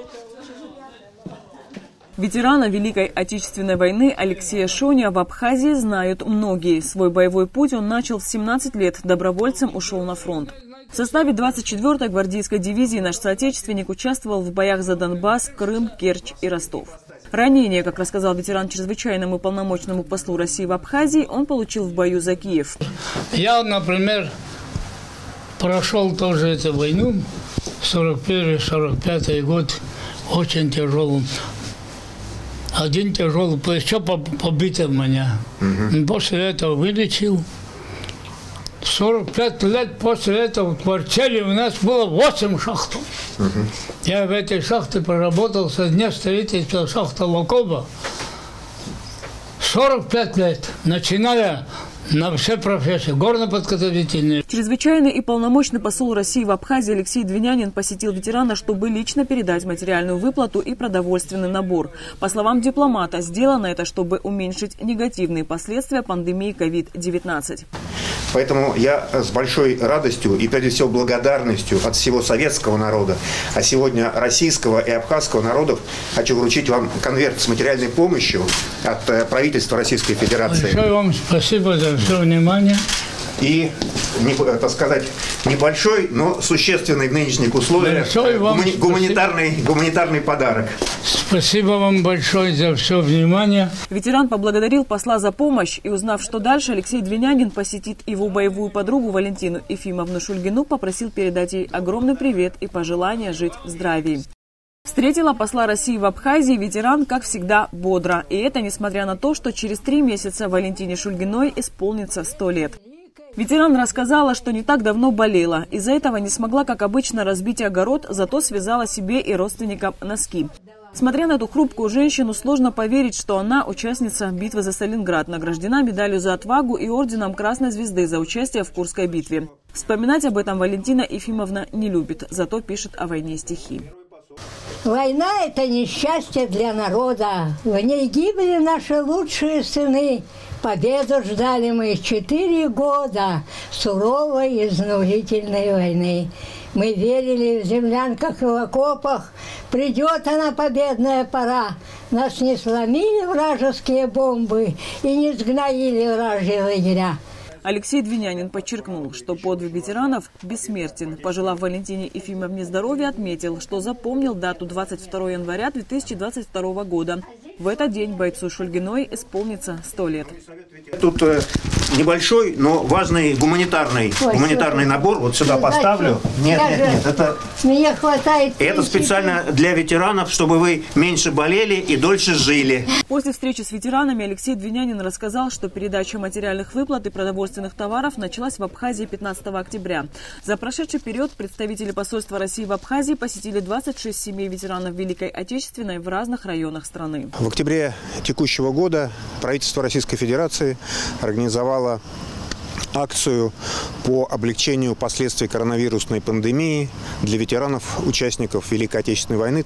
Ветерана Великой Отечественной войны Алексея Шоня в Абхазии знают многие. Свой боевой путь он начал в 17 лет. Добровольцем ушел на фронт. В составе 24-й гвардейской дивизии наш соотечественник участвовал в боях за Донбасс, Крым, Керчь и Ростов. Ранение, как рассказал ветеран чрезвычайному полномочному послу России в Абхазии, он получил в бою за Киев. Я, например, прошел тоже эту войну, 41-45 год, очень тяжелым. Один тяжелый плечо побито у меня. После этого вылечил. 45 лет после этого в квартире у нас было 8 шахт. Я в этой шахте проработал со дня строительства шахты Локоба 45 лет, начиная на все профессии, горно-подготовительные. Чрезвычайный и полномочный посол России в Абхазии Алексей Двинянин посетил ветерана, чтобы лично передать материальную выплату и продовольственный набор. По словам дипломата, сделано это, чтобы уменьшить негативные последствия пандемии COVID-19. Поэтому я с большой радостью и, прежде всего, благодарностью от всего советского народа, а сегодня российского и абхазского народов хочу вручить вам конверт с материальной помощью от правительства Российской Федерации. Большое вам спасибо за все внимание. И, так сказать, небольшой, но существенный в нынешних условиях гуманитарный подарок. Спасибо вам большое за все внимание. Ветеран поблагодарил посла за помощь и, узнав, что дальше, Алексей Двинянин посетит его боевую подругу Валентину Ефимовну Шульгину, попросил передать ей огромный привет и пожелание жить в здравии. Встретила посла России в Абхазии ветеран, как всегда, бодро. И это несмотря на то, что через 3 месяца Валентине Шульгиной исполнится 100 лет. Ветеран рассказала, что не так давно болела. Из-за этого не смогла, как обычно, разбить огород, зато связала себе и родственникам носки. Смотря на эту хрупкую женщину, сложно поверить, что она участница битвы за Сталинград, награждена медалью за отвагу и орденом Красной Звезды за участие в Курской битве. Вспоминать об этом Валентина Ефимовна не любит, зато пишет о войне стихи. Война – это несчастье для народа. В ней гибли наши лучшие сыны. Победу ждали мы 4 года суровой и изнурительной войны. Мы верили в землянках и в окопах. Придет она, победная пора. Нас не сломили вражеские бомбы и не сгноили вражьи лагеря. Алексей Двинянин подчеркнул, что подвиг ветеранов бессмертен. Пожелав Валентине Ефимовне здоровья, отметил, что запомнил дату 22 января 2022 года. В этот день бойцу Шульгиной исполнится 100 лет. Тут небольшой, но важный гуманитарный набор. Вот сюда поставлю. Нет, это... Мне хватает... Это специально для ветеранов, чтобы вы меньше болели и дольше жили. После встречи с ветеранами Алексей Двинянин рассказал, что передача материальных выплат и продовольственных товаров началась в Абхазии 15 октября. За прошедший период представители посольства России в Абхазии посетили 26 семей ветеранов Великой Отечественной в разных районах страны. В октябре текущего года правительство Российской Федерации организовало акцию по облегчению последствий коронавирусной пандемии для ветеранов, участников Великой Отечественной войны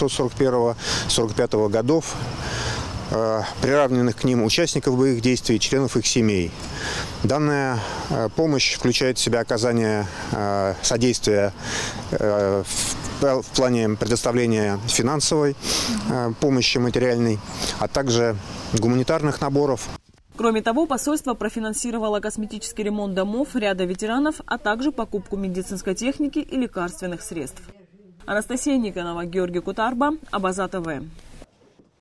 1941-1945 годов, приравненных к ним участников боевых действий и членов их семей. Данная помощь включает в себя оказание содействия в плане предоставления финансовой помощи материальной, а также гуманитарных наборов. Кроме того, посольство профинансировало косметический ремонт домов ряда ветеранов, а также покупку медицинской техники и лекарственных средств. Анастасия Никонова, Георгий Кутарба, Абаза ТВ.